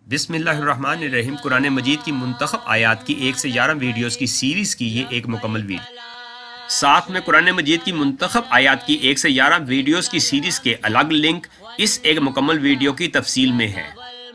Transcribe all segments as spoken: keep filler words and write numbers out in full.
بسم اللہ الرحمن الرحیم۔ قرآن مجید کی منتخب آیات کی ایک سے گیارہ ویڈیوز کی سیریز کی یہ ایک مکمل ویڈیو۔ ساتھ میں قرآن مجید کی منتخب آیات کی ایک سے گیارہ ویڈیوز کی سیریز کے الگ لنک اس ایک مکمل ویڈیو کی تفصیل میں ہے۔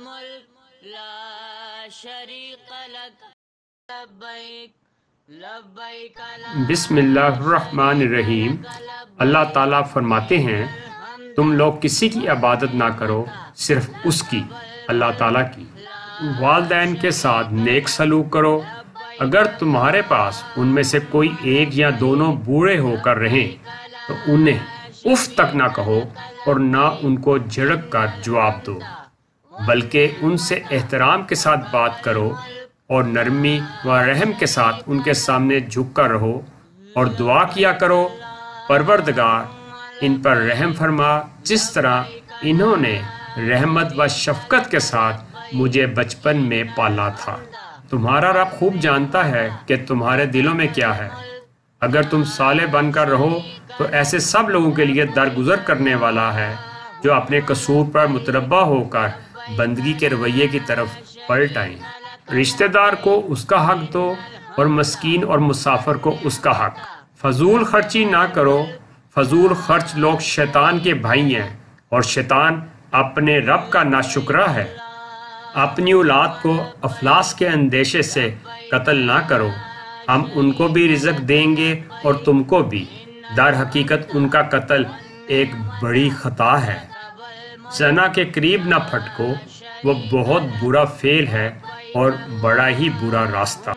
بسم اللہ الرحمن الرحیم۔ اللہ تعالیٰ فرماتے ہیں تم لوگ کسی کی عبادت نہ کرو صرف اس کی، اللہ تعالیٰ کی۔ والدین کے ساتھ نیک سلوک کرو۔ اگر تمہارے پاس ان میں سے کوئی ایک یا دونوں بوڑھے ہو کر رہیں تو انہیں اف تک نہ کہو اور نہ ان کو جھڑک کر جواب دو، بلکہ ان سے احترام کے ساتھ بات کرو اور نرمی و رحم کے ساتھ ان کے سامنے جھک کر رہو اور دعا کیا کرو، پروردگار ان پر رحم فرما جس طرح انہوں نے رحمت و شفقت کے ساتھ مجھے بچپن میں پالا تھا۔ تمہارا رب خوب جانتا ہے کہ تمہارے دلوں میں کیا ہے۔ اگر تم صالح بن کر رہو تو ایسے سب لوگوں کے لیے درگزر کرنے والا ہے جو اپنے قصور پر متربع ہو کر بندگی کے رویے کی طرف پلٹ آئیں۔ رشتہ دار کو اس کا حق دو اور مسکین اور مسافر کو اس کا حق۔ فضول خرچی نہ کرو، فضول خرچ لوگ شیطان کے بھائی ہیں اور شیطان اپنے رب کا ناشکرا ہے۔ اپنی اولاد کو افلاس کے اندیشے سے قتل نہ کرو، ہم ان کو بھی رزق دیں گے اور تم کو بھی، در حقیقت ان کا قتل ایک بڑی خطا ہے۔ زنا کے قریب نہ پھٹکو، وہ بہت برا فعل ہے اور بڑا ہی برا راستہ۔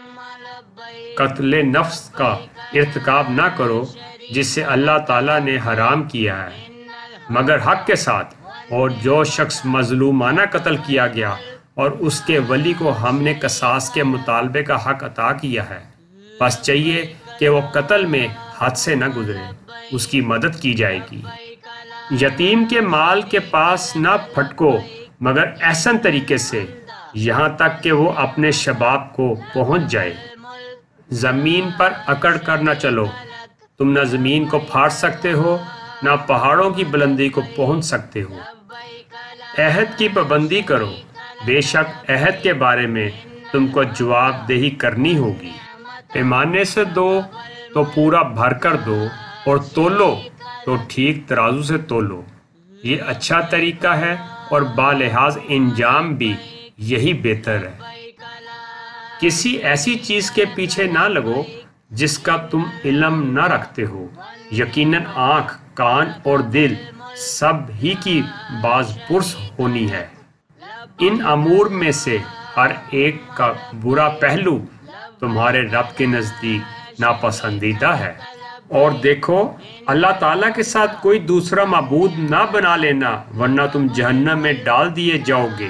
قتل نفس کا ارتکاب نہ کرو جس سے اللہ تعالیٰ نے حرام کیا ہے مگر حق کے ساتھ، اور جو شخص مظلومانہ قتل کیا گیا اور اس کے ولی کو ہم نے قصاص کے مطالبے کا حق عطا کیا ہے، بس چاہیے کہ وہ قتل میں حد سے نہ گزرے، اس کی مدد کی جائے گی۔ یتیم کے مال کے پاس نہ پھٹکو مگر احسن طریقے سے، یہاں تک کہ وہ اپنے شباب کو پہنچ جائے۔ زمین پر اکڑ کر نہ چلو، تم نہ زمین کو پھاڑ سکتے ہو نہ پہاڑوں کی بلندی کو پہنچ سکتے ہو۔ عہد کی پابندی کرو، بے شک عہد کے بارے میں تم کو جواب دہی کرنی ہوگی۔ پیمانے سے دو تو پورا بھر کر دو اور تولو تو ٹھیک ترازو سے تولو، یہ اچھا طریقہ ہے اور بالحاظ انجام بھی یہی بہتر ہے۔ کسی ایسی چیز کے پیچھے نہ لگو جس کا تم علم نہ رکھتے ہو، یقیناً آنکھ، کان اور دل سب ہی کی باز پرس ہونی ہے۔ ان امور میں سے ہر ایک کا برا پہلو تمہارے رب کے نزدیک ناپسندیدہ ہے۔ اور دیکھو، اللہ تعالیٰ کے ساتھ کوئی دوسرا معبود نہ بنا لینا ورنہ تم جہنم میں ڈال دیے جاؤ گے۔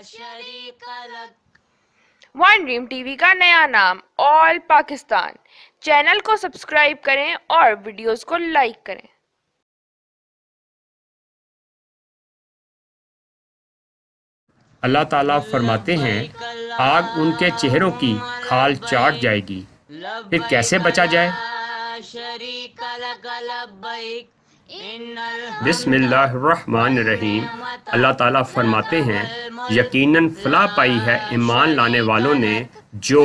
ون ڈریم ٹی وی کا نیا نام آل پاکستان، چینل کو سبسکرائب کریں اور ویڈیوز کو لائک کریں۔ اللہ تعالیٰ فرماتے ہیں آگ ان کے چہروں کی کھال چاٹ جائے گی، پھر کیسے بچا جائے؟ بسم اللہ الرحمن الرحیم۔ اللہ تعالیٰ فرماتے ہیں یقیناً فلاح پائی ہے ایمان لانے والوں نے جو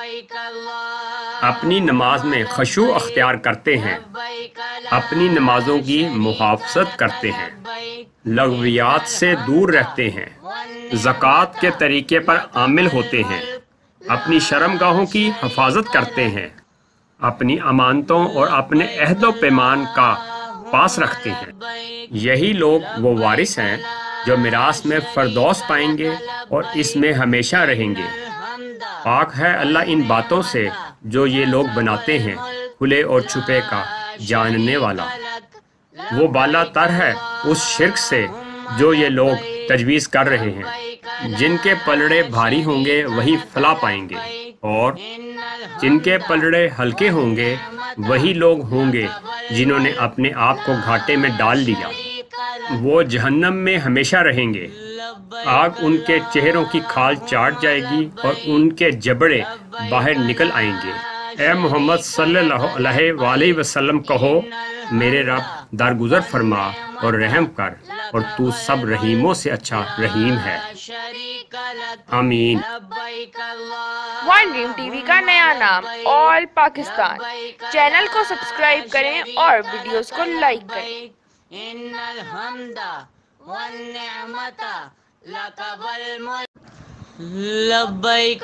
اپنی نماز میں خشوع اختیار کرتے ہیں، اپنی نمازوں کی محافظت کرتے ہیں، لغویات سے دور رہتے ہیں، زکوٰۃ کے طریقے پر عامل ہوتے ہیں، اپنی شرم گاہوں کی حفاظت کرتے ہیں، اپنی امانتوں اور اپنے عہد و پیمان کا پاس رکھتے ہیں۔ یہی لوگ وہ وارث ہیں جو میراث میں فردوس پائیں گے اور اس میں ہمیشہ رہیں گے۔ پاک ہے اللہ ان باتوں سے جو یہ لوگ بناتے ہیں، کھلے اور چھپے کا جاننے والا۔ وہ بالا تر ہے اس شرک سے جو یہ لوگ تجویز کر رہے ہیں۔ جن کے پلڑے بھاری ہوں گے وہی فلاح پائیں گے، اور جن کے پلڑے ہلکے ہوں گے وہی لوگ ہوں گے جنہوں نے اپنے آپ کو گھاٹے میں ڈال لیا۔ وہ جہنم میں ہمیشہ رہیں گے، آگ ان کے چہروں کی کھال چاٹ جائے گی اور ان کے جبڑے باہر نکل آئیں گے۔ اے محمد صلی اللہ علیہ وآلہ وسلم کہو میرے رب درگزر فرما اور رحم کر اور تو سب رحیموں سے اچھا رحیم ہے۔ آمین۔ ون ڈریم ٹی وی کا نیا نام آل پاکستان، چینل کو سبسکرائب کریں اور ویڈیوز کو لائک کریں۔ ان الحمد والنعمت لک والملک لبیک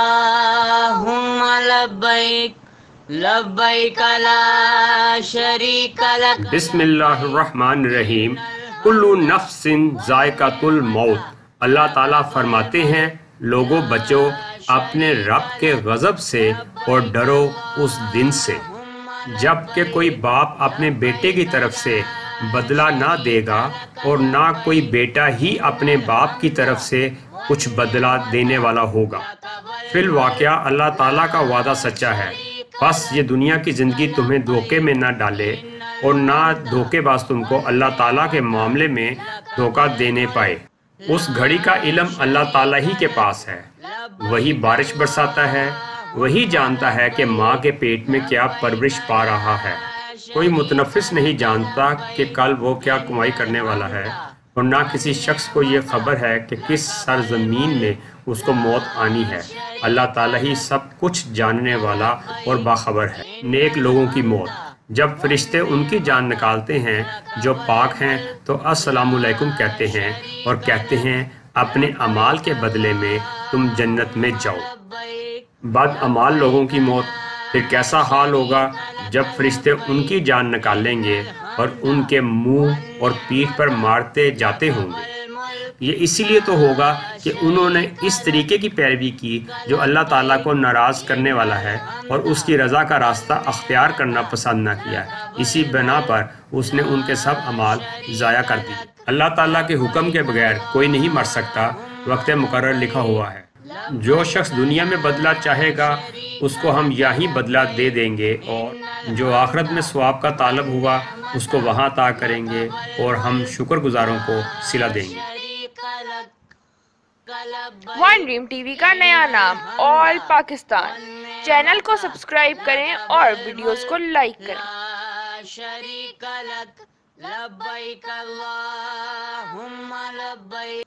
اللہم لبیک لبیک لا شریک لک۔ بسم اللہ الرحمن الرحیم۔ کل نفس ذائقۃ الموت۔ اللہ تعالیٰ فرماتے ہیں لوگوں بچو اپنے رب کے غضب سے اور ڈرو اس دن سے جب کہ کوئی باپ اپنے بیٹے کی طرف سے بدلہ نہ دے گا اور نہ کوئی بیٹا ہی اپنے باپ کی طرف سے کچھ بدلہ دینے والا ہوگا۔ فی الواقعہ اللہ تعالیٰ کا وعدہ سچا ہے، بس یہ دنیا کی زندگی تمہیں دھوکے میں نہ ڈالے اور نہ دھوکے باز تم کو اللہ تعالیٰ کے معاملے میں دھوکہ دینے پائے۔ اس گھڑی کا علم اللہ تعالیٰ ہی کے پاس ہے، وہی بارش برساتا ہے، وہی جانتا ہے کہ ماں کے پیٹ میں کیا پرورش پا رہا ہے۔ کوئی متنفس نہیں جانتا کہ کل وہ کیا کمائی کرنے والا ہے، اور نہ کسی شخص کو یہ خبر ہے کہ کس سرزمین میں اس کو موت آنی ہے۔ اللہ تعالیٰ ہی سب کچھ جاننے والا اور باخبر ہے۔ نیک لوگوں کی موت۔ جب فرشتے ان کی جان نکالتے ہیں جو پاک ہیں تو السلام علیکم کہتے ہیں اور کہتے ہیں اپنے اعمال کے بدلے میں تم جنت میں جاؤ۔ بد اعمال لوگوں کی موت۔ پھر کیسا حال ہوگا جب فرشتے ان کی جان نکالیں گے اور ان کے منہ اور پیٹھ پر مارتے جاتے ہوں گے۔ یہ اسی لیے تو ہوگا کہ انہوں نے اس طریقے کی پیروی کی جو اللہ تعالیٰ کو ناراض کرنے والا ہے اور اس کی رضا کا راستہ اختیار کرنا پسند نہ کیا۔ اسی بنا پر اس نے ان کے سب اعمال ضائع کر دی۔ اللہ تعالیٰ کے حکم کے بغیر کوئی نہیں مر سکتا، وقت مقرر لکھا ہوا ہے۔ جو شخص دنیا میں بدلہ چاہے گا اس کو ہم یہی بدلہ دے دیں گے، اور جو آخرت میں ثواب کا طالب ہوا اس کو وہاں عطا کریں گے اور ہم شکر گزاروں کو صلہ دیں گے۔ ون ڈریم ٹی وی کا نیا نام آل پاکستان، چینل کو سبسکرائب کریں اور ویڈیوز کو لائک کریں۔ شریک لک لبیک اللہم لبیک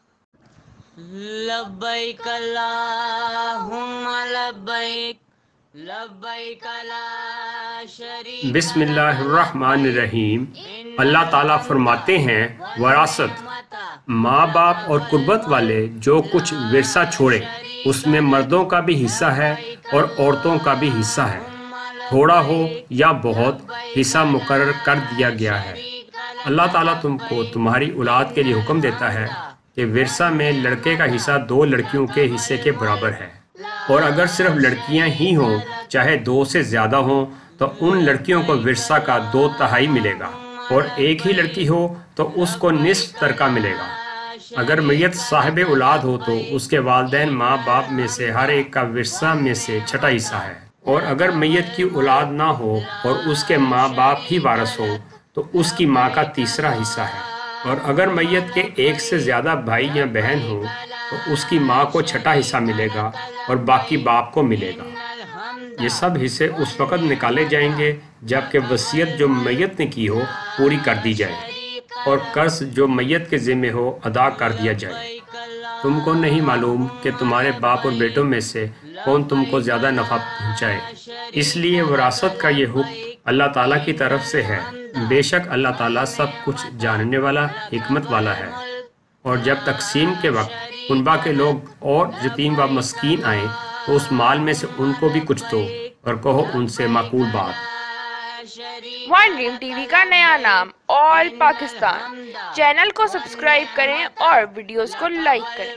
لبیک اللہم لبیک لبیک لا شریک۔ بسم اللہ الرحمن الرحیم۔ اللہ تعالیٰ فرماتے ہیں وراثت۔ ماں باپ اور قربت والے جو کچھ ورثہ چھوڑے اس میں مردوں کا بھی حصہ ہے اور عورتوں کا بھی حصہ ہے، تھوڑا ہو یا بہت حصہ مقرر کر دیا گیا ہے۔ اللہ تعالیٰ تم کو تمہاری اولاد کے لیے حکم دیتا ہے کہ ورثہ میں لڑکے کا حصہ دو لڑکیوں کے حصے کے برابر ہے، اور اگر صرف لڑکیاں ہی ہوں چاہے دو سے زیادہ ہوں تو ان لڑکیوں کو ورثہ کا دو تہائی ملے گا، اور ایک ہی لڑکی ہو تو اس کو نصف ترکہ ملے گا۔ اگر میت صاحب اولاد ہو تو اس کے والدین ماں باپ میں سے ہر ایک کا ورثہ میں سے چھٹا حصہ ہے، اور اگر میت کی اولاد نہ ہو اور اس کے ماں باپ ہی وارث ہو تو اس کی ماں کا تیسرا حصہ ہے، اور اگر میت کے ایک سے زیادہ بھائی یا بہن ہو تو اس کی ماں کو چھٹا حصہ ملے گا اور باقی باپ کو ملے گا۔ یہ سب حصے اس وقت نکالے جائیں گے جب کہ وصیت جو میت نے کی ہو پوری کر دی جائے اور قرض جو میت کے ذمہ ہو ادا کر دیا جائے۔ تم کو نہیں معلوم کہ تمہارے باپ اور بیٹوں میں سے کون تم کو زیادہ نفع پہنچائے، اس لیے وراثت کا یہ حکم اللہ تعالیٰ کی طرف سے ہے۔ بے شک اللہ تعالیٰ سب کچھ جاننے والا حکمت والا ہے۔ اور جب تقسیم کے وقت کنبہ کے لوگ اور یتیم و مسکین آئیں تو اس مال میں سے ان کو بھی کچھ دو اور کہو ان سے معقول بات۔ ون ڈریم ٹی وی کا نیا نام آل پاکستان، چینل کو سبسکرائب کریں اور ویڈیوز کو لائک کریں۔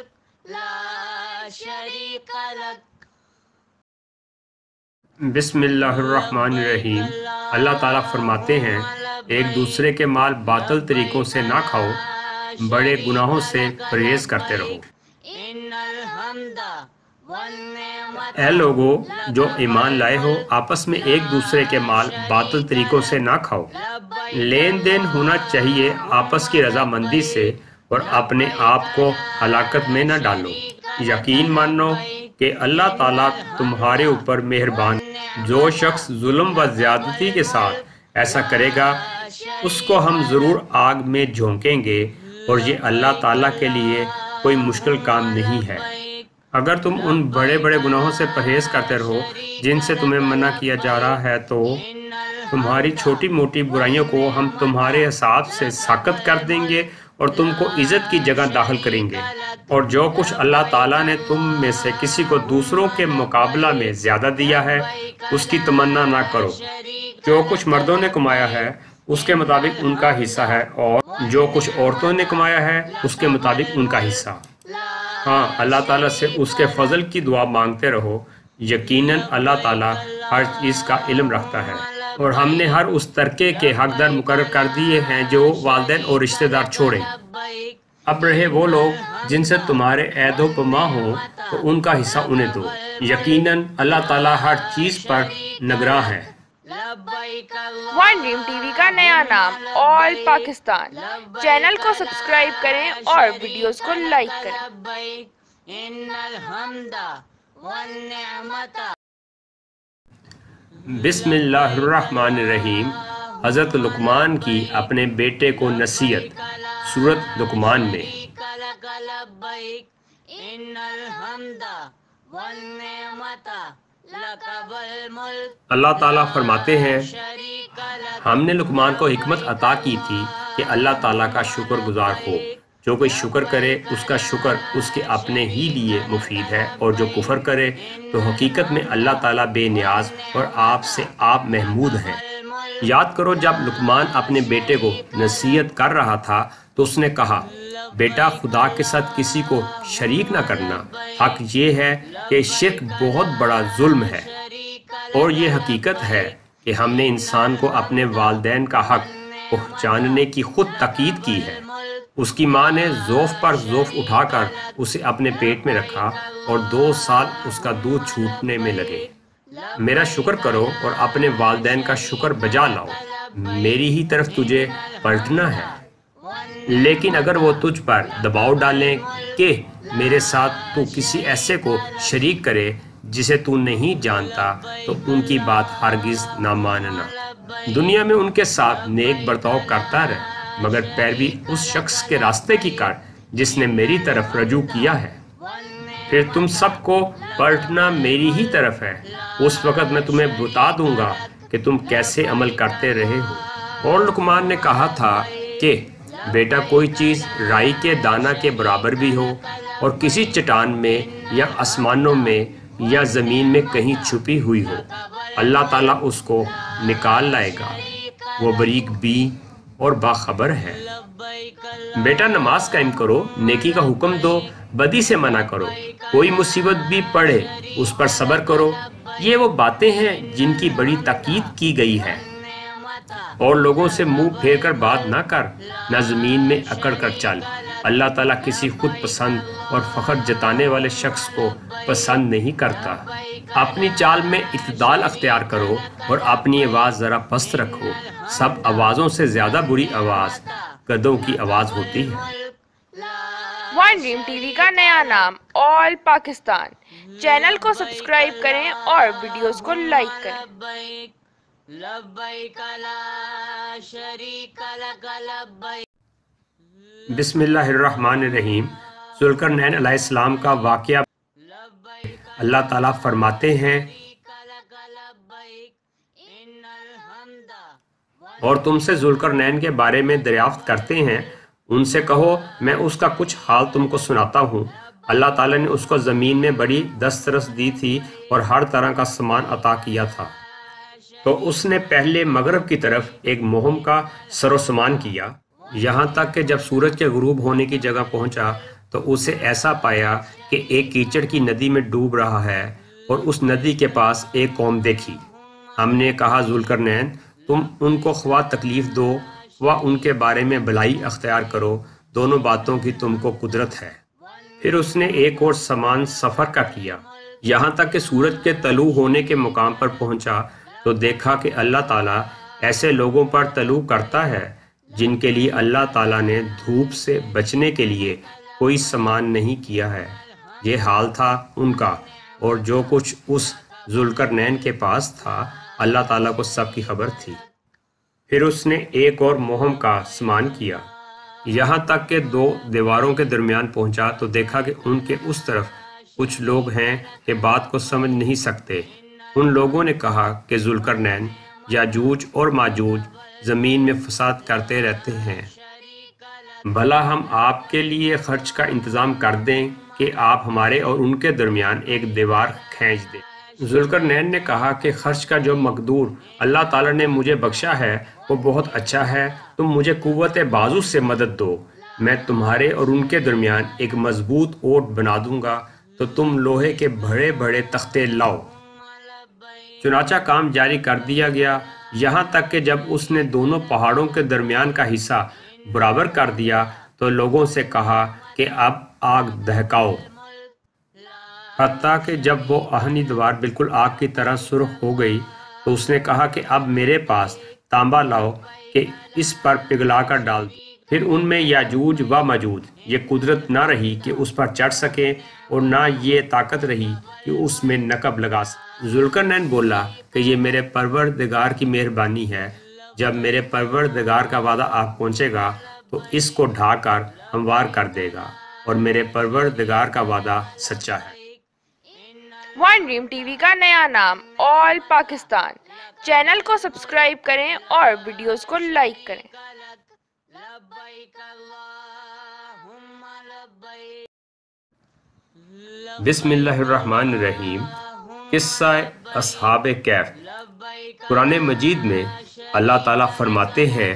بسم اللہ الرحمن الرحیم۔ اللہ تعالیٰ فرماتے ہیں ایک دوسرے کے مال باطل طریقوں سے نہ کھاؤ، بڑے گناہوں سے پرہیز کرتے رہو۔ اے لوگو جو ایمان لائے ہو آپس میں ایک دوسرے کے مال باطل طریقوں سے نہ کھاؤ، لین دین ہونا چاہیے آپس کی رضامندی سے اور اپنے آپ کو ہلاکت میں نہ ڈالو۔ یقین مانو کہ اللہ تعالیٰ تمہارے اوپر مہربان ہے۔ جو شخص ظلم و زیادتی کے ساتھ ایسا کرے گا اس کو ہم ضرور آگ میں جھونکیں گے، اور یہ اللہ تعالیٰ کے لیے کوئی مشکل کام نہیں ہے۔ اگر تم ان بڑے بڑے گناہوں سے پرہیز کرتے رہو جن سے تمہیں منع کیا جا رہا ہے، تو تمہاری چھوٹی موٹی برائیوں کو ہم تمہارے حساب سے ساقط کر دیں گے اور تم کو عزت کی جگہ داخل کریں گے۔ اور جو کچھ اللہ تعالیٰ نے تم میں سے کسی کو دوسروں کے مقابلہ میں زیادہ دیا ہے اس کی تمنا نہ کرو۔ جو کچھ مردوں نے کمایا ہے اس کے مطابق ان کا حصہ ہے، اور جو کچھ عورتوں نے کمایا ہے اس کے مطابق ان کا حصہ۔ ہاں، اللہ تعالیٰ سے اس کے فضل کی دعا مانگتے رہو، یقیناً اللہ تعالیٰ ہر چیز کا علم رکھتا ہے۔ اور ہم نے ہر اس ترکے کے حقدار مقرر کر دیے ہیں جو والدین اور رشتہ دار چھوڑیں۔ اب رہے وہ لوگ جن سے تمہارے عہد و پیما ہوں تو ان کا حصہ انہیں دو، یقیناً اللہ تعالیٰ ہر چیز پر نگراں ہے۔ ون ڈریم ٹی وی کا نیا نام آل پاکستان، چینل کو سبسکرائب کریں اور ویڈیوز کو لائک کریں۔ بسم اللہ الرحمن الرحیم۔ حضرت لقمان کی اپنے بیٹے کو نصیحت، سورۃ لقمان میں۔ اللہ تعالیٰ فرماتے ہیں، ہم نے لقمان کو حکمت عطا کی تھی کہ اللہ تعالیٰ کا شکر گزار ہو۔ جو کوئی شکر کرے اس کا شکر اس کے اپنے ہی لیے مفید ہے، اور جو کفر کرے تو حقیقت میں اللہ تعالیٰ بے نیاز اور آپ سے آپ محمود ہیں۔ یاد کرو جب لقمان اپنے بیٹے کو نصیحت کر رہا تھا تو اس نے کہا، بیٹا خدا کے ساتھ کسی کو شریک نہ کرنا۔ حق یہ ہے کہ شرک بہت بڑا ظلم ہے، اور یہ حقیقت ہے کہ ہم نے انسان کو اپنے والدین کا حق پہچاننے کی خود تاکید کی ہے۔ اس کی ماں نے ضعف پر ضعف اٹھا کر اسے اپنے پیٹ میں رکھا اور دو سال اس کا دودھ چھوٹنے میں لگے۔ میرا شکر کرو اور اپنے والدین کا شکر بجا لاؤ، میری ہی طرف تجھے پلٹنا ہے۔ لیکن اگر وہ تجھ پر دباؤ ڈالیں کہ میرے ساتھ تو کسی ایسے کو شریک کرے جسے تو نہیں جانتا، تو ان کی بات ہرگز نہ ماننا۔ دنیا میں ان کے ساتھ نیک برتاؤ کرتا رہ، مگر پیروی اس شخص کے راستے کی کر جس نے میری طرف رجوع کیا ہے۔ پھر تم سب کو پلٹنا میری ہی طرف ہے، اس وقت میں تمہیں بتا دوں گا کہ تم کیسے عمل کرتے رہے ہو۔ اور لقمان نے کہا تھا کہ بیٹا کوئی چیز رائی کے دانہ کے برابر بھی ہو اور کسی چٹان میں یا آسمانوں میں یا زمین میں کہیں چھپی ہوئی ہو، اللہ تعالیٰ اس کو نکال لائے گا، وہ باریک بین اور باخبر ہے۔ بیٹا نماز قائم کرو، نیکی کا حکم دو، بدی سے منع کرو، کوئی مصیبت بھی پڑے اس پر صبر کرو، یہ وہ باتیں ہیں جن کی بڑی تاکید کی گئی ہے۔ اور لوگوں سے منہ پھیر کر بات نہ کر، نہ زمین میں اکڑ کر چل۔ اللہ تعالیٰ کسی خود پسند اور فخر جتانے والے شخص کو پسند نہیں کرتا۔ اپنی چال میں اعتدال اختیار کرو اور اپنی آواز ذرا پست رکھو۔ سب آوازوں سے زیادہ بری آواز گدھوں کی آواز ہوتی ہے۔ ون ڈریم ٹی وی کا نیا نام آل پاکستان، چینل کو سبسکرائب کریں اور ویڈیوز کو لائک کریں۔ بسم اللہ الرحمن الرحیم۔ ذوالقرنین علیہ السلام کا واقعہ اللہ تعالیٰ فرماتے ہیں، اور تم سے ذوالقرنین کے بارے میں دریافت کرتے ہیں، ان سے کہو میں اس کا کچھ حال تم کو سناتا ہوں۔ اللہ تعالیٰ نے اس کو زمین میں بڑی دسترس دی تھی اور ہر طرح کا سامان عطا کیا تھا۔ تو اس نے پہلے مغرب کی طرف ایک مہم کا سر و سامان کیا، یہاں تک کہ جب سورج کے غروب ہونے کی جگہ پہنچا تو اسے ایسا پایا کہ ایک کیچڑ کی ندی میں ڈوب رہا ہے، اور اس ندی کے پاس ایک قوم دیکھی۔ ہم نے کہا ذوالقرنین تم ان کو خواہ تکلیف دو و ان کے بارے میں بھلائی اختیار کرو، دونوں باتوں کی تم کو قدرت ہے۔ پھر اس نے ایک اور سامان سفر کا کیا، یہاں تک کہ سورج کے طلوع ہونے کے مقام پر پہنچا تو دیکھا کہ اللہ تعالیٰ ایسے لوگوں پر طلوع کرتا ہے جن کے لیے اللہ تعالیٰ نے دھوپ سے بچنے کے لیے کوئی سامان نہیں کیا ہے۔ یہ حال تھا ان کا، اور جو کچھ اس ذوالقرنین کے پاس تھا، اللہ تعالیٰ کو سب کی خبر تھی۔ پھر اس نے ایک اور مہم کا سامان کیا، یہاں تک کہ دو دیواروں کے درمیان پہنچا تو دیکھا کہ ان کے اس طرف کچھ لوگ ہیں کہ بات کو سمجھ نہیں سکتے۔ ان لوگوں نے کہا کہ ذوالقرنین، یاجوج اور ماجوج زمین میں فساد کرتے رہتے ہیں، بھلا ہم آپ کے لیے خرچ کا انتظام کر دیں کہ آپ ہمارے اور ان کے درمیان ایک دیوار کھینچ دیں۔ ذوالقرنین نے کہا کہ خرچ کا جو مقدور اللہ تعالیٰ نے مجھے بخشا ہے وہ بہت اچھا ہے، تم مجھے قوت بازو سے مدد دو، میں تمہارے اور ان کے درمیان ایک مضبوط اوٹ بنا دوں گا، تو تم لوہے کے بڑے بڑے تختے لاؤ۔ چنانچہ کام جاری کر دیا گیا، یہاں تک کہ جب اس نے دونوں پہاڑوں کے درمیان کا حصہ برابر کر دیا تو لوگوں سے کہا کہ اب آگ دہکاؤ، حتیٰ کہ جب وہ آہنی دیوار بالکل آگ کی طرح سرخ ہو گئی تو اس نے کہا کہ اب میرے پاس تانبا لاؤ کہ اس پر پگھلا کر ڈال دو۔ پھر ان میں یاجوج و ماجوج یہ قدرت نہ رہی کہ اس پر چڑھ سکیں اور نہ یہ طاقت رہی کہ اس میں نقب لگا سکیں۔ ذوالقرنین بولا کہ یہ میرے پروردگار کی مہربانی ہے، جب میرے پروردگار کا وعدہ آپ پہنچے گا تو اس کو ڈھا کر ہموار کر دے گا، اور میرے پروردگار کا وعدہ سچا ہے۔ ون ڈریم ٹی وی کا نیا نام آل پاکستان، چینل کو سبسکرائب کریں اور ویڈیوز کو لائک کریں۔ بسم اللہ الرحمن الرحیم۔ قصہ اصحاب کہف۔ قرآن مجید میں اللہ تعالیٰ فرماتے ہیں،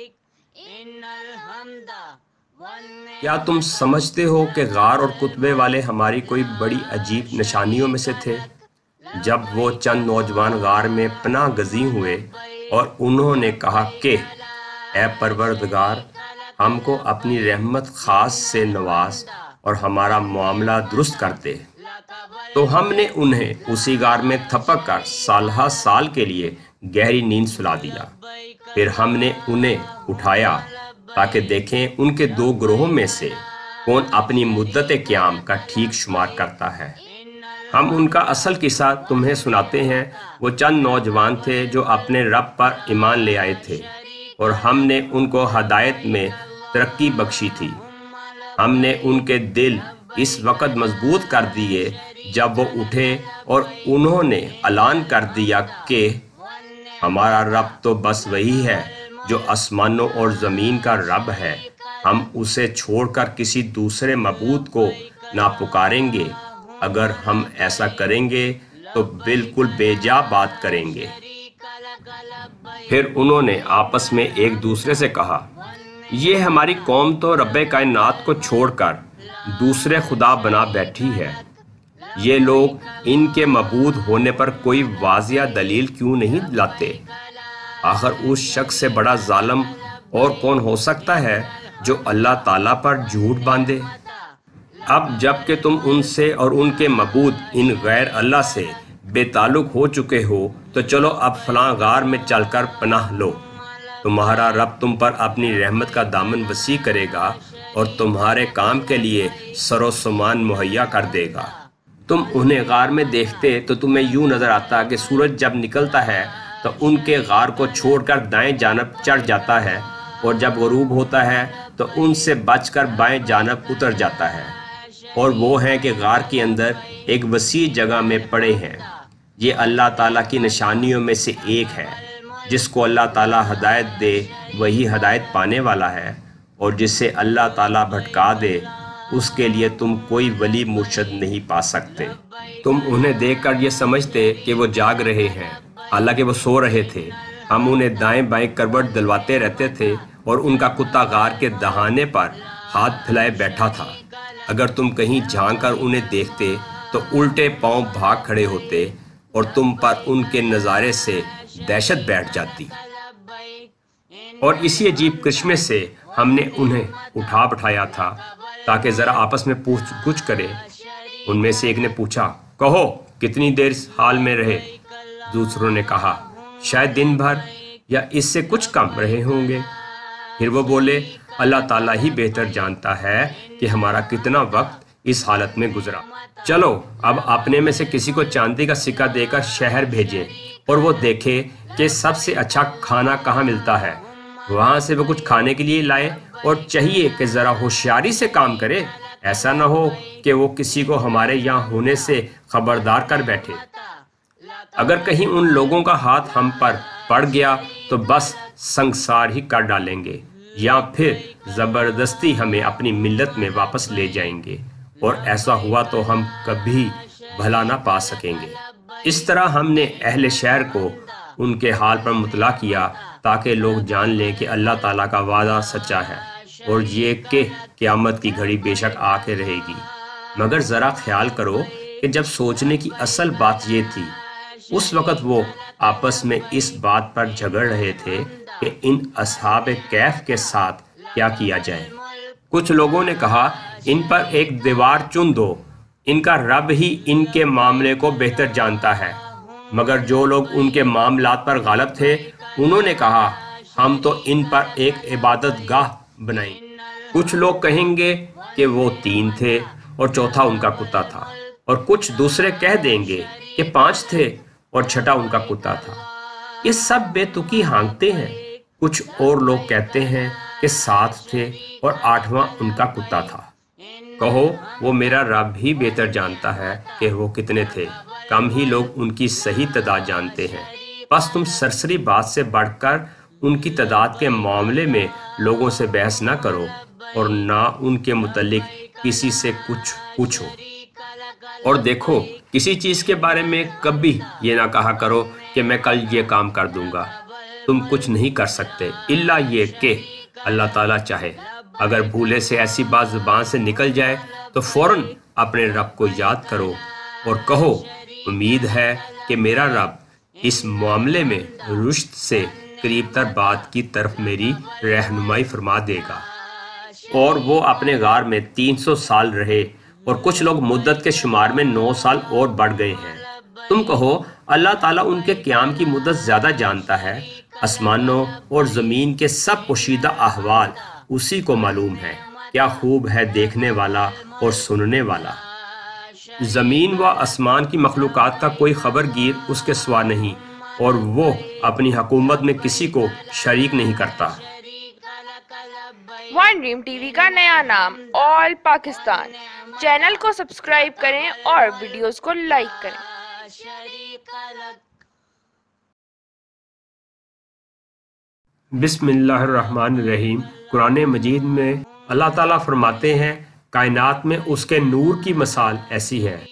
کیا تم سمجھتے ہو کہ غار اور کتبے والے ہماری کوئی بڑی عجیب نشانیوں میں سے تھے؟ جب وہ چند نوجوان غار میں پناہ گزین ہوئے اور انہوں نے کہا کہ اے پروردگار، ہم کو اپنی رحمت خاص سے نواز اور ہمارا معاملہ درست کر دے، تو ہم نے انہیں اسی غار میں تھپک کر سالہ سال کے لیے گہری نیند سلا دیا۔ پھر ہم نے انہیں اٹھایا تاکہ دیکھیں ان کے دو گروہوں میں سے کون اپنی مدت قیام کا ٹھیک شمار کرتا ہے۔ ہم ان کا اصل قصہ تمہیں سناتے ہیں۔ وہ چند نوجوان تھے جو اپنے رب پر ایمان لے آئے تھے، اور ہم نے ان کو ہدایت میں ترقی بخشی تھی۔ ہم نے ان کے دل اس وقت مضبوط کر دیے جب وہ اٹھے اور انہوں نے اعلان کر دیا کہ ہمارا رب تو بس وہی ہے جو آسمانوں اور زمین کا رب ہے، ہم اسے چھوڑ کر کسی دوسرے معبود کو نہ پکاریں گے، اگر ہم ایسا کریں گے تو بالکل بے جا بات کریں گے۔ پھر انہوں نے آپس میں ایک دوسرے سے کہا، یہ ہماری قوم تو رب کائنات کو چھوڑ کر دوسرے خدا بنا بیٹھی ہے، یہ لوگ ان کے معبود ہونے پر کوئی واضح دلیل کیوں نہیں لاتے؟ آخر اس شخص سے بڑا ظالم اور کون ہو سکتا ہے جو اللہ تعالیٰ پر جھوٹ باندھے؟ اب جب کہ تم ان سے اور ان کے معبود ان غیر اللہ سے بے تعلق ہو چکے ہو تو چلو اب فلاں غار میں چل کر پناہ لو، تمہارا رب تم پر اپنی رحمت کا دامن وسیع کرے گا اور تمہارے کام کے لیے سر و سامان مہیا کر دے گا۔ تم انہیں غار میں دیکھتے تو تمہیں یوں نظر آتا کہ سورج جب نکلتا ہے تو ان کے غار کو چھوڑ کر دائیں جانب چڑھ جاتا ہے، اور جب غروب ہوتا ہے تو ان سے بچ کر بائیں جانب اتر جاتا ہے، اور وہ ہیں کہ غار کے اندر ایک وسیع جگہ میں پڑے ہیں۔ یہ اللہ تعالیٰ کی نشانیوں میں سے ایک ہے، جس کو اللہ تعالیٰ ہدایت دے وہی ہدایت پانے والا ہے، اور جسے اللہ تعالیٰ بھٹکا دے اس کے لیے تم کوئی ولی مرشد نہیں پا سکتے۔ تم انہیں دیکھ کر یہ سمجھتے کہ وہ جاگ رہے ہیں، حالانکہ وہ سو رہے تھے۔ ہم انہیں دائیں بائیں کروٹ دلواتے رہتے تھے، اور ان کا کتا غار کے دہانے پر ہاتھ پھیلائے بیٹھا تھا۔ اگر تم کہیں جھانک کر انہیں دیکھتے تو الٹے پاؤں بھاگ کھڑے ہوتے، اور تم پر ان کے نظارے سے دہشت بیٹھ جاتی۔ اور اسی عجیب کرشمے سے ہم نے انہیں اٹھا بٹھایا تھا تاکہ ذرا آپس میں پوچھ گچھ کرے۔ ان میں سے ایک نے پوچھا، کہو کتنی دیر اس حال میں رہے؟ دوسروں نے کہا، شاید دن بھر یا اس سے کچھ کم رہے ہوں گے۔ پھر وہ بولے، اللہ تعالیٰ ہی بہتر جانتا ہے کہ ہمارا کتنا وقت اس حالت میں گزرا۔ چلو اب اپنے میں سے کسی کو چاندی کا سکہ دے کر شہر بھیجیں اور وہ دیکھے کہ سب سے اچھا کھانا کہاں ملتا ہے، وہاں سے وہ کچھ کھانے کے لیے لائے، اور چاہیے کہ ذرا ہوشیاری سے کام کرے، ایسا نہ ہو کہ وہ کسی کو ہمارے یہاں ہونے سے خبردار کر بیٹھے۔ اگر کہیں ان لوگوں کا ہاتھ ہم پر پڑ گیا تو بس سنگسار ہی کر ڈالیں گے، یا پھر زبردستی ہمیں اپنی ملت میں واپس لے جائیں گے، اور ایسا ہوا تو ہم کبھی بھلا نہ پا سکیں گے۔ اس طرح ہم نے اہل شہر کو ان کے حال پر مطلع کیا تاکہ لوگ جان لیں کہ اللہ تعالیٰ کا وعدہ سچا ہے، اور یہ کہ قیامت کی گھڑی بے شک آ کے رہے گی۔ مگر ذرا خیال کرو کہ جب سوچنے کی اصل بات یہ تھی، اس وقت وہ آپس میں اس بات پر جھگڑ رہے تھے کہ ان اصحاب کہف کے ساتھ کیا کیا جائے۔ کچھ لوگوں نے کہا ان پر ایک دیوار چن دو، ان کا رب ہی ان کے معاملے کو بہتر جانتا ہے۔ مگر جو لوگ ان کے معاملات پر غالب تھے انہوں نے کہا ہم تو ان پر ایک عبادت گاہ بنائیں۔ کچھ لوگ کہیں گے کہ وہ تین تھے اور چوتھا ان کا کتا تھا، اور کچھ دوسرے کہہ دیں گے کہ پانچ تھے اور چھٹا ان کا کتا تھا۔ یہ سب بے تکی ہانکتے ہیں۔ کچھ اور لوگ کہتے ہیں کہ سات تھے اور آٹھواں ان کا کتا تھا۔ کہو وہ میرا رب ہی بہتر جانتا ہے کہ وہ کتنے تھے، کم ہی لوگ ان کی صحیح تعداد جانتے ہیں۔ بس تم سرسری بات سے بڑھ کر ان کی تعداد کے معاملے میں لوگوں سے بحث نہ کرو، اور نہ ان کے متعلق کسی سے کچھ پوچھو۔ اور دیکھو کسی چیز کے بارے میں کبھی یہ نہ کہا کرو کہ میں کل یہ کام کر دوں گا، تم کچھ نہیں کر سکتے الا یہ کہ اللہ تعالیٰ چاہے۔ اگر بھولے سے ایسی بات زبان سے نکل جائے تو فوراً اپنے رب کو یاد کرو اور کہو امید ہے کہ میرا رب اس معاملے میں رشد سے قریب تر بات کی طرف میری رہنمائی فرما دے گا۔ اور وہ اپنے غار میں تین سو سال رہے، اور کچھ لوگ مدت کے شمار میں نو سال اور بڑھ گئے ہیں۔ تم کہو اللہ تعالیٰ ان کے قیام کی مدت زیادہ جانتا ہے، آسمانوں اور زمین کے سب پوشیدہ احوال اسی کو معلوم ہے، کیا خوب ہے دیکھنے والا اور سننے والا۔ زمین و آسمان کی مخلوقات کا کوئی خبر گیر اس کے سوا نہیں، اور وہ اپنی حکومت میں کسی کو شریک نہیں کرتا۔ ون ڈریم ٹی وی کا نیا نام آل پاکستان، چینل کو سبسکرائب کریں اور ویڈیوز کو لائک کریں۔ بسم اللہ الرحمن الرحیم۔ قرآن مجید میں اللہ تعالیٰ فرماتے ہیں کائنات میں اس کے نور کی مثال ایسی ہے۔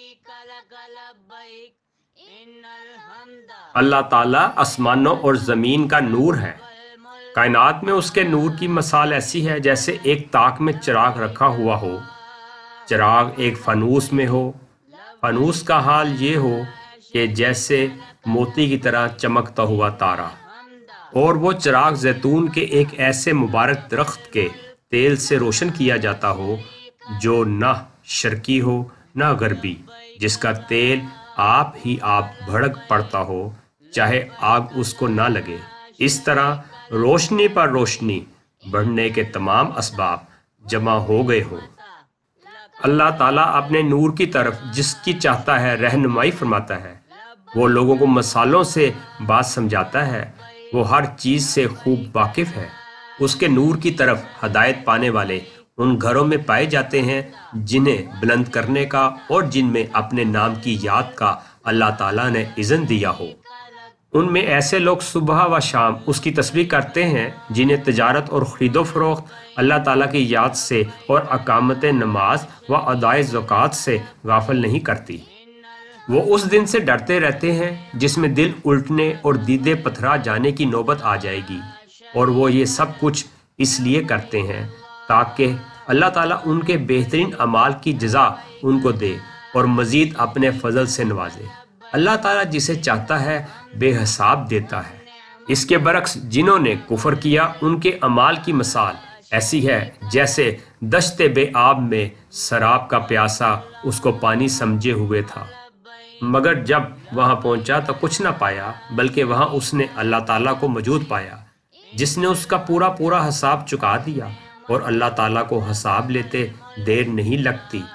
اللہ تعالیٰ آسمانوں اور زمین کا نور ہے۔ کائنات میں اس کے نور کی مثال ایسی ہے جیسے ایک تاک میں چراغ رکھا ہوا ہو، چراغ ایک فانوس میں ہو، فانوس کا حال یہ ہو کہ جیسے موتی کی طرح چمکتا ہوا تارا، اور وہ چراغ زیتون کے ایک ایسے مبارک درخت کے تیل سے روشن کیا جاتا ہو جو نہ شرقی ہو نہ غربی، جس کا تیل آپ ہی آپ بھڑک پڑتا ہو چاہے آگ اس کو نہ لگے۔ اس طرح روشنی پر روشنی بڑھنے کے تمام اسباب جمع ہو گئے ہوں۔ اللہ تعالیٰ اپنے نور کی طرف جس کی چاہتا ہے رہنمائی فرماتا ہے، وہ لوگوں کو مثالوں سے بات سمجھاتا ہے، وہ ہر چیز سے خوب واقف ہے۔ اس کے نور کی طرف ہدایت پانے والے ان گھروں میں پائے جاتے ہیں جنہیں بلند کرنے کا اور جن میں اپنے نام کی یاد کا اللہ تعالیٰ نے اذن دیا ہو۔ ان میں ایسے لوگ صبح و شام اس کی تسبیح کرتے ہیں جنہیں تجارت اور خرید و فروخت اللہ تعالیٰ کی یاد سے اور اقامت نماز و ادائے زکوٰۃ سے غافل نہیں کرتی۔ وہ اس دن سے ڈرتے رہتے ہیں جس میں دل الٹنے اور دیدے پتھرا جانے کی نوبت آ جائے گی، اور وہ یہ سب کچھ اس لیے کرتے ہیں تاکہ اللہ تعالیٰ ان کے بہترین اعمال کی جزا ان کو دے اور مزید اپنے فضل سے نوازے۔ اللہ تعالیٰ جسے چاہتا ہے بے حساب دیتا ہے۔ اس کے برعکس جنہوں نے کفر کیا ان کے اعمال کی مثال ایسی ہے جیسے دشت بے آب میں سراب کا پیاسا اس کو پانی سمجھے ہوئے تھا، مگر جب وہاں پہنچا تو کچھ نہ پایا، بلکہ وہاں اس نے اللہ تعالیٰ کو موجود پایا جس نے اس کا پورا پورا حساب چکا دیا، اور اللہ تعالیٰ کو حساب لیتے دیر نہیں لگتی۔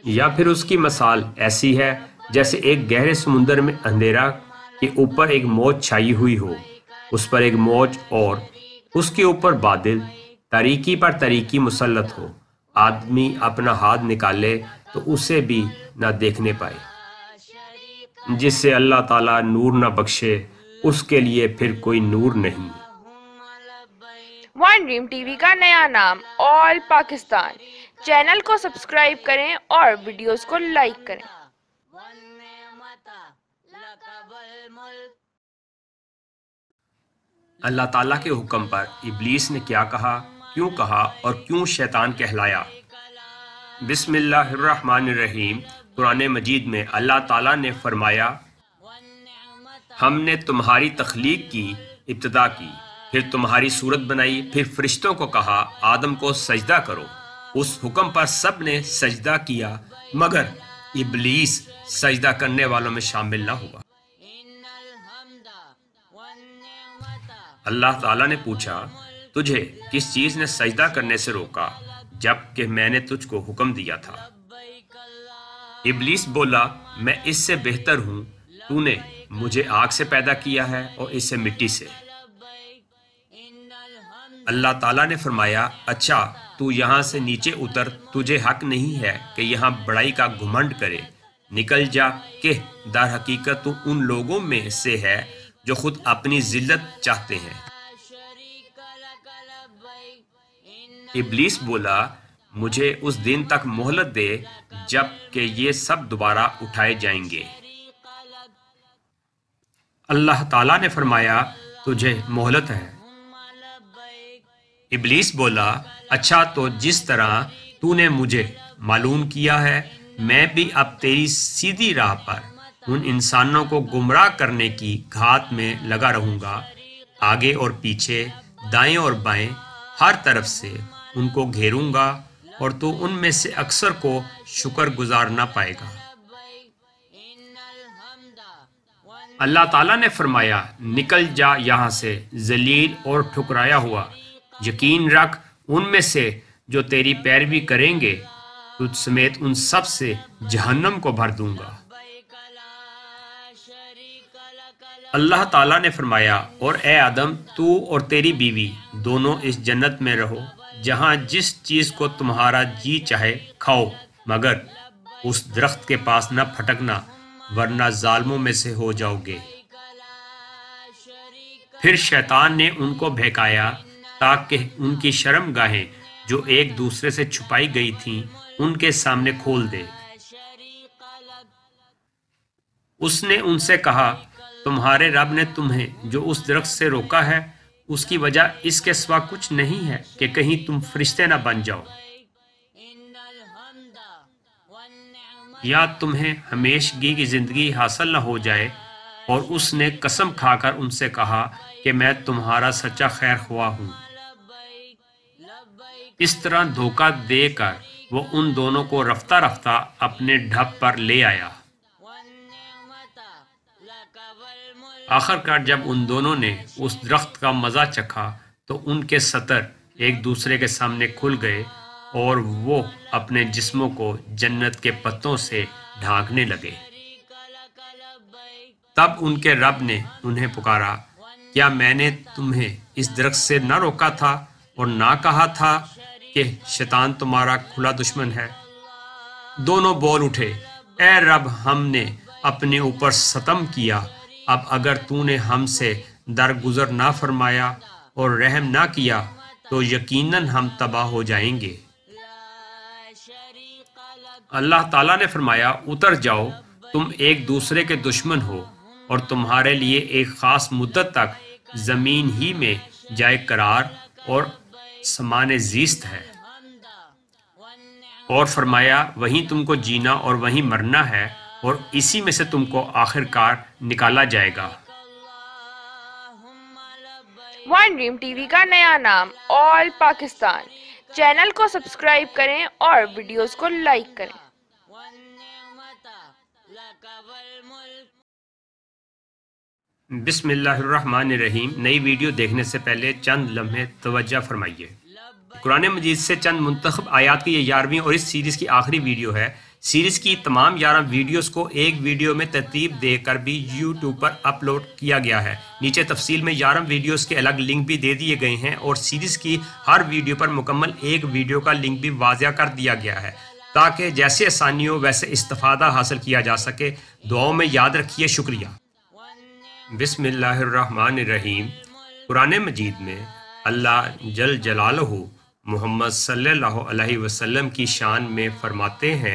یا پھر اس کی مثال ایسی ہے جیسے ایک گہرے سمندر میں اندھیرا کے اوپر ایک موج چھائی ہوئی ہو، اس پر ایک موج اور اس کے اوپر بادل، تاریکی پر تاریکی مسلط ہو، آدمی اپنا ہاتھ نکالے تو اسے بھی نہ دیکھنے پائے۔ جس سے اللہ تعالیٰ نور نہ بخشے اس کے لیے پھر کوئی نور نہیں۔ ون ڈریم ٹی وی کا نیا نام آل پاکستان، چینل کو سبسکرائب کریں اور ویڈیوز کو لائک کریں۔ اللہ تعالیٰ کے حکم پر ابلیس نے کیا کہا، کیوں کہا اور کیوں شیطان کہلایا؟ بسم اللہ الرحمن الرحیم۔ قرآن مجید میں اللہ تعالیٰ نے فرمایا، ہم نے تمہاری تخلیق کی ابتدا کی، پھر تمہاری صورت بنائی، پھر فرشتوں کو کہا آدم کو سجدہ کرو۔ اس حکم پر سب نے سجدہ کیا مگر ابلیس سجدہ کرنے والوں میں شامل نہ ہوا۔ اللہ تعالیٰ نے پوچھا، تجھے کس چیز نے سجدہ کرنے سے روکا جب کہ میں نے تجھ کو حکم دیا تھا؟ ابلیس بولا، میں اس سے بہتر ہوں، تو نے مجھے آگ سے پیدا کیا ہے اور اس سے مٹی سے۔ اللہ تعالیٰ نے فرمایا، اچھا تو یہاں سے نیچے اتر، تجھے حق نہیں ہے کہ یہاں بڑائی کا گھمنڈ کرے، نکل جا کہ در حقیقت تو ان لوگوں میں سے ہے جو خود اپنی ذلت چاہتے ہیں۔ ابلیس بولا، مجھے اس دن تک مہلت دے جب کہ یہ سب دوبارہ اٹھائے جائیں گے۔ اللہ تعالیٰ نے فرمایا، تجھے مہلت ہے۔ ابلیس بولا، اچھا تو جس طرح تو نے مجھے معلوم کیا ہے، میں بھی اب تیری سیدھی راہ پر ان انسانوں کو گمراہ کرنے کی گھات میں لگا رہوں گا، آگے اور پیچھے، دائیں اور بائیں، ہر طرف سے ان کو گھیروں گا اور تو ان میں سے اکثر کو شکر گزار نہ پائے گا۔ اللہ تعالیٰ نے فرمایا، نکل جا یہاں سے ذلیل اور ٹھکرایا ہوا، یقین رکھ ان میں سے جو تیری پیروی کریں گے تجھ سمیت ان سب سے جہنم کو بھر دوں گا۔ اللہ تعالیٰ نے فرمایا، اور اے آدم، تو اور تیری بیوی دونوں اس جنت میں رہو جہاں جس چیز کو تمہارا جی چاہے کھاؤ، مگر اس درخت کے پاس نہ پھٹکنا ورنہ ظالموں میں سے ہو جاؤ گے۔ پھر شیطان نے ان کو بہکایا تاکہ ان کی شرم گاہیں جو ایک دوسرے سے چھپائی گئی تھیں ان کے سامنے کھول دے۔ اس نے ان سے کہا، تمہارے رب نے تمہیں جو اس درخت سے روکا ہے اس کی وجہ اس کے سوا کچھ نہیں ہے کہ کہیں تم فرشتے نہ بن جاؤ، یا تمہیں ہمیشگی کی زندگی حاصل نہ ہو جائے۔ اور اس نے قسم کھا کر ان سے کہا کہ میں تمہارا سچا خیر خواہ ہوں۔ اس طرح دھوکہ دے کر وہ ان دونوں کو رفتہ رفتہ اپنے ڈھب پر لے آیا۔ آخر کار جب ان دونوں نے اس درخت کا مزہ چکھا تو ان کے سطر ایک دوسرے کے سامنے کھل گئے اور وہ اپنے جسموں کو جنت کے پتوں سے ڈھانکنے لگے۔ تب ان کے رب نے انہیں پکارا، کیا میں نے تمہیں اس درخت سے نہ روکا تھا اور نہ کہا تھا کہ شیطان تمہارا کھلا دشمن ہے؟ دونوں بول اٹھے، اے رب، ہم نے اپنے اوپر ستم کیا، اب اگر تو نے ہم سے درگزر نہ فرمایا اور رحم نہ کیا تو یقیناً ہم تباہ ہو جائیں گے۔ اللہ تعالیٰ نے فرمایا، اتر جاؤ، تم ایک دوسرے کے دشمن ہو اور تمہارے لیے ایک خاص مدت تک زمین ہی میں جائے قرار اور سامان زیست ہے۔ اور فرمایا، وہیں تم کو جینا اور وہیں مرنا ہے اور اسی میں سے تم کو آخر کار نکالا جائے گا۔ ون ڈریم ٹی وی کا نیا نام آل پاکستان، چینل کو سبسکرائب کریں اور ویڈیوز کو لائک کریں۔ بسم اللہ الرحمن الرحیم۔ نئی ویڈیو دیکھنے سے پہلے چند لمحے توجہ فرمائیے۔ قرآن مجید سے چند منتخب آیات کی یہ گیارہویں اور اس سیریز کی آخری ویڈیو ہے۔ سیریز کی تمام گیارہ ویڈیوز کو ایک ویڈیو میں ترتیب دے کر بھی یوٹیوب پر اپلوڈ کیا گیا ہے۔ نیچے تفصیل میں گیارہ ویڈیوز کے الگ لنک بھی دے دیے گئے ہیں اور سیریز کی ہر ویڈیو پر مکمل ایک ویڈیو کا لنک بھی واضح کر دیا گیا ہے تاکہ جیسے آسانی ہو ویسے استفادہ حاصل کیا جا سکے۔ دعاؤں میں یاد رکھیے۔ شکریہ۔ بسم اللہ الرحمن الرحیم۔ قرآن مجید میں اللہ جل جلالہ محمد صلی اللہ علیہ وسلم کی شان میں فرماتے ہیں،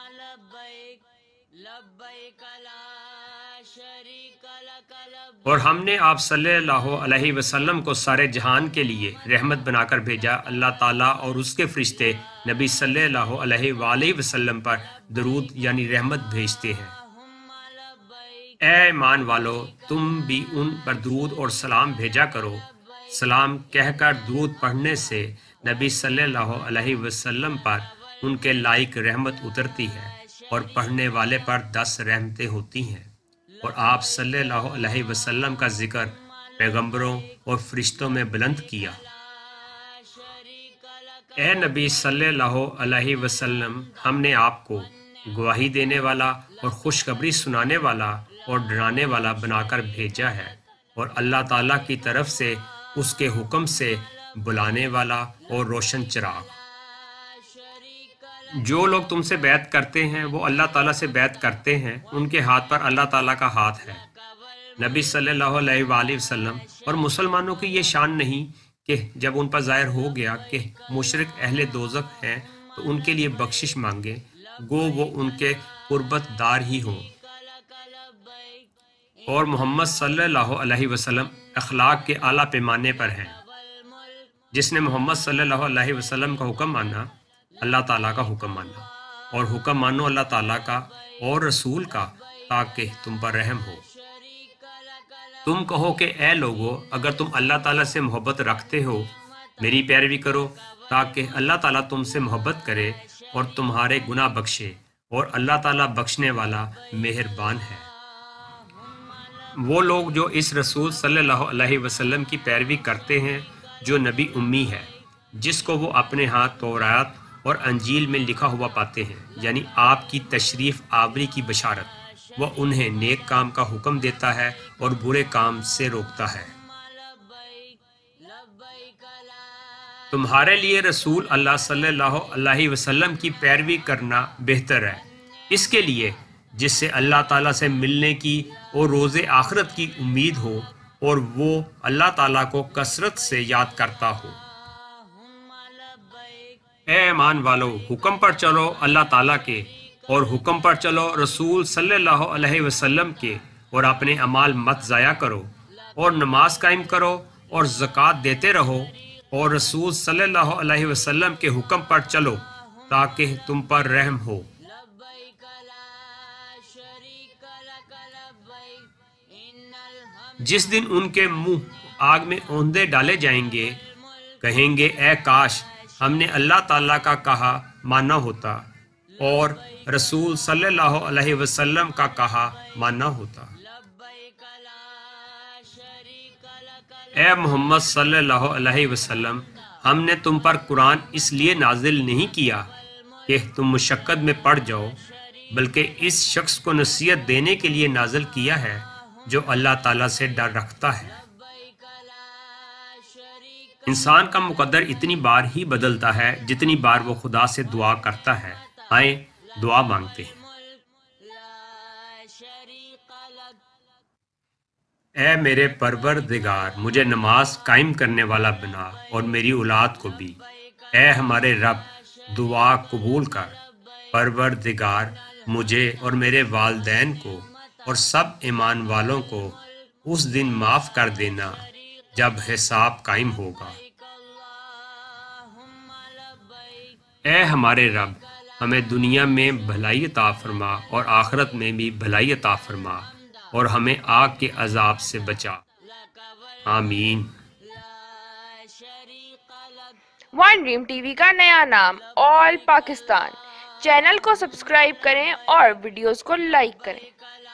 اور ہم نے آپ صلی اللہ علیہ وسلم کو سارے جہان کے لیے رحمت بنا کر بھیجا۔ اللہ تعالیٰ اور اس کے فرشتے نبی صلی اللہ علیہ وآلہ وسلم پر درود یعنی رحمت بھیجتے ہیں۔ اے ایمان والو، تم بھی ان پر درود اور سلام بھیجا کرو۔ سلام کہہ کر درود پڑھنے سے نبی صلی اللہ علیہ وسلم پر ان کے لائق رحمت اترتی ہے اور پڑھنے والے پر دس رحمتیں ہوتی ہیں، اور آپ صلی اللہ علیہ وسلم کا ذکر پیغمبروں اور فرشتوں میں بلند کیا۔ اے نبی صلی اللہ علیہ وسلم، ہم نے آپ کو گواہی دینے والا اور خوشخبری سنانے والا اور ڈرانے والا بنا کر بھیجا ہے، اور اللہ تعالیٰ کی طرف سے اس کے حکم سے بلانے والا اور روشن چراغ۔ جو لوگ تم سے بیعت کرتے ہیں وہ اللہ تعالیٰ سے بیعت کرتے ہیں، ان کے ہاتھ پر اللہ تعالیٰ کا ہاتھ ہے۔ نبی صلی اللہ علیہ وآلہ وسلم اور مسلمانوں کی یہ شان نہیں کہ جب ان پر ظاہر ہو گیا کہ مشرک اہل دوزخ ہیں تو ان کے لیے بخشش مانگے، گو وہ ان کے قربت دار ہی ہوں۔ اور محمد صلی اللہ علیہ وسلم اخلاق کے اعلیٰ پیمانے پر ہیں۔ جس نے محمد صلی اللہ علیہ وسلم کا حکم مانا، اللہ تعالیٰ کا حکم مانا، اور حکم مانو اللہ تعالیٰ کا اور رسول کا تاکہ تم پر رحم ہو۔ تم کہو کہ اے لوگو، اگر تم اللہ تعالیٰ سے محبت رکھتے ہو میری پیروی کرو تاکہ اللہ تعالیٰ تم سے محبت کرے اور تمہارے گناہ بخشے، اور اللہ تعالیٰ بخشنے والا مہربان ہے۔ وہ لوگ جو اس رسول صلی اللہ علیہ وسلم کی پیروی کرتے ہیں جو نبی امی ہے، جس کو وہ اپنے ہاتھ تورات اور انجیل میں لکھا ہوا پاتے ہیں، یعنی آپ کی تشریف آوری کی بشارت، وہ انہیں نیک کام کا حکم دیتا ہے اور برے کام سے روکتا ہے۔ تمہارے لیے رسول اللہ صلی اللہ علیہ وسلم کی پیروی کرنا بہتر ہے، اس کے لیے جس سے اللہ تعالیٰ سے ملنے کی اور روز آخرت کی امید ہو اور وہ اللہ تعالیٰ کو کثرت سے یاد کرتا ہو۔ اے ایمان والو، حکم پر چلو اللہ تعالیٰ کے، اور حکم پر چلو رسول صلی اللہ علیہ وسلم کے، اور اپنے اعمال مت ضائع کرو، اور نماز قائم کرو اور زکوٰۃ دیتے رہو، اور رسول صلی اللہ علیہ وسلم کے حکم پر چلو تاکہ تم پر رحم ہو۔ جس دن ان کے منہ آگ میں اوندے ڈالے جائیں گے، کہیں گے اے کاش ہم نے اللہ تعالیٰ کا کہا مانا ہوتا اور رسول صلی اللہ علیہ وسلم کا کہا مانا ہوتا۔ اے محمد صلی اللہ علیہ وسلم، ہم نے تم پر قرآن اس لیے نازل نہیں کیا کہ تم مشقت میں پڑ جاؤ، بلکہ اس شخص کو نصیحت دینے کے لیے نازل کیا ہے جو اللہ تعالیٰ سے ڈر رکھتا ہے۔ انسان کا مقدر اتنی بار ہی بدلتا ہے جتنی بار وہ خدا سے دعا کرتا ہے۔ آئیں دعا مانگتے ہیں۔ اے میرے پروردگار، مجھے نماز قائم کرنے والا بنا اور میری اولاد کو بھی۔ اے ہمارے رب، دعا قبول کر۔ پروردگار، مجھے اور میرے والدین کو اور سب ایمان والوں کو اس دن معاف کر دینا جب حساب قائم ہوگا۔ اے ہمارے رب، ہمیں دنیا میں بھلائی عطا فرما اور آخرت میں بھی بھلائی عطا فرما، اور ہمیں آگ کے عذاب سے بچا۔ آمین۔ ون ڈریم ٹی وی کا نیا نام آل پاکستان، چینل کو سبسکرائب کریں اور ویڈیوز کو لائک کریں۔